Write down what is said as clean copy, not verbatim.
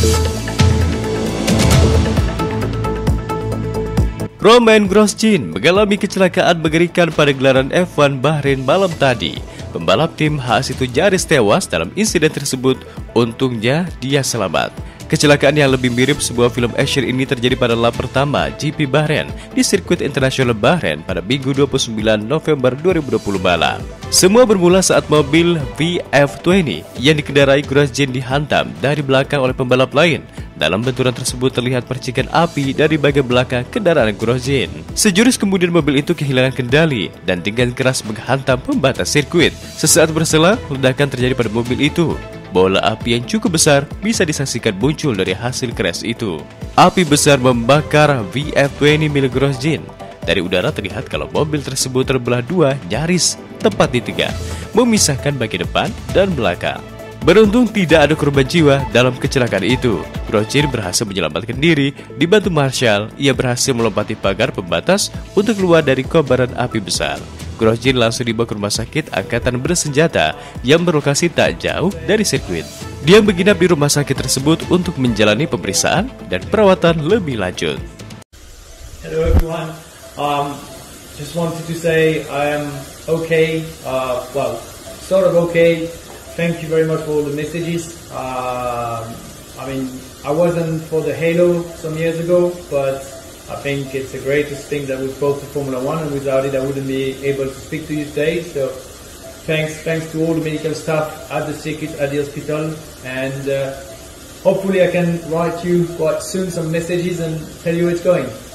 Romain Grosjean mengalami kecelakaan mengerikan pada gelaran F1 Bahrain malam tadi. Pembalap tim Haas itu nyaris tewas dalam insiden tersebut, untungnya dia selamat. Kecelakaan yang lebih mirip sebuah film action ini terjadi pada lap pertama GP Bahrain di sirkuit internasional Bahrain pada Minggu 29 November 2020 malam. Semua bermula saat mobil VF20 yang dikendarai Grosjean dihantam dari belakang oleh pembalap lain. Dalam benturan tersebut terlihat percikan api dari bagian belakang kendaraan Grosjean. Sejurus kemudian mobil itu kehilangan kendali dan dengan keras menghantam pembatas sirkuit. Sesaat berselang, ledakan terjadi pada mobil itu. Bola api yang cukup besar bisa disaksikan muncul dari hasil crash itu. Api besar membakar VF20 milik Grosjean. Dari udara terlihat kalau mobil tersebut terbelah dua nyaris tepat di tengah, memisahkan bagian depan dan belakang. Beruntung tidak ada korban jiwa dalam kecelakaan itu. Grosjean berhasil menyelamatkan diri. Dibantu Marshall, ia berhasil melompati pagar pembatas untuk keluar dari kobaran api besar. Grosjean langsung dibawa ke rumah sakit angkatan bersenjata yang berlokasi tak jauh dari sirkuit. Dia menginap di rumah sakit tersebut untuk menjalani pemeriksaan dan perawatan lebih lanjut. Hello everyone. Just wanted to say I am okay. Well, sort of okay. Thank you very much for all the messages. I mean, I wasn't for the Halo some years ago, but I think it's the greatest thing that we've brought to Formula One, and without it I wouldn't be able to speak to you today. So thanks to all the medical staff at the circuit, at the hospital, and hopefully I can write you quite soon some messages and tell you how it's going.